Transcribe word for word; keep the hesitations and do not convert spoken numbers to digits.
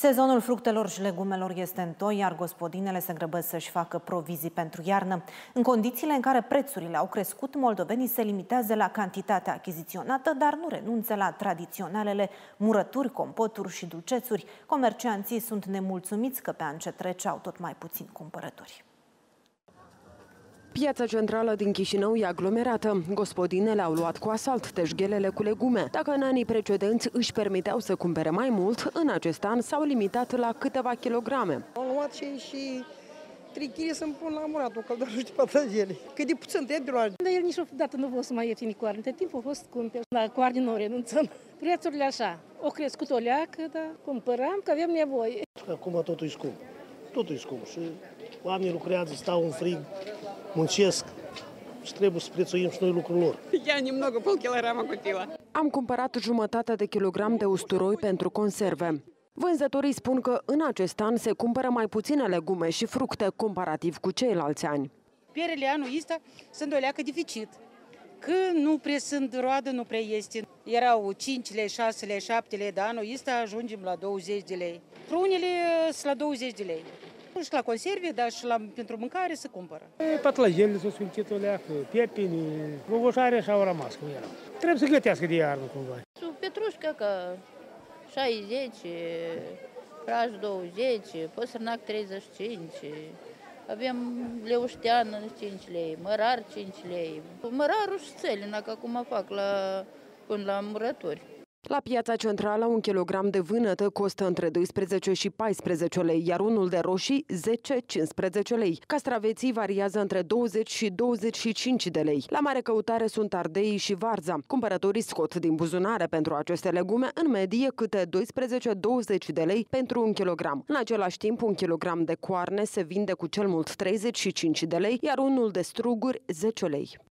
Sezonul fructelor și legumelor este în toi, iar gospodinele se grăbesc să-și facă provizii pentru iarnă. În condițiile în care prețurile au crescut, moldovenii se limitează la cantitatea achiziționată, dar nu renunță la tradiționalele murături, compoturi și dulcețuri. Comercianții sunt nemulțumiți că pe an ce trece au tot mai puțin cumpărături. Piața centrală din Chișinău e aglomerată. Gospodinele au luat cu asalt teșghelele cu legume. Dacă în anii precedenți își permiteau să cumpere mai mult, în acest an s-au limitat la câteva kilograme. Am luat și, și trei kilograme să-mi pun la murat, o căldură și patajele. Cât de puțin te Dar el niciodată nu fost să mai ieftini coarne. Între timp au fost scumpe. La coarne nu renunțăm. Prețurile așa. O crescut o leacă, dar cumpăram că avem nevoie. Acum totul e scump. Totul e scump și oamenii lucrează, stau în frig, muncesc și trebuie să prețuim și noi lucrul lor. Я немного полкилограмма купила. Am cumpărat jumătate de kilogram de usturoi pentru conserve. Vânzătorii spun că în acest an se cumpără mai puține legume și fructe comparativ cu ceilalți ani. Perele anul ăsta sunt o leacă deficit. Că nu prea sunt roadă, nu prea este. Erau cinci lei, șase lei, șapte lei, dar anul ăsta ajungem la douăzeci de lei. Prunele sunt la douăzeci de lei. Și la conserve, dar și la, pentru mâncare se cumpără. Patlajele s-au sfințit o leacă, pepini, gogoșare așa au rămas cum erau. Trebuie să gătească de iarnă cumva. Petrușcă că șaizeci, praj douăzeci, păsărnac treizeci și cinci, avem leușteană cinci lei, mărar cinci lei, mărarul și țelina, că acum fac la, până la murături. La piața centrală, un kilogram de vânătă costă între doisprezece și paisprezece lei, iar unul de roșii zece - cincisprezece lei. Castraveții variază între douăzeci și douăzeci și cinci de lei. La mare căutare sunt ardeii și varza. Cumpărătorii scot din buzunare pentru aceste legume în medie câte doisprezece - douăzeci de lei pentru un kilogram. În același timp, un kilogram de coarne se vinde cu cel mult treizeci și cinci de lei, iar unul de struguri zece lei.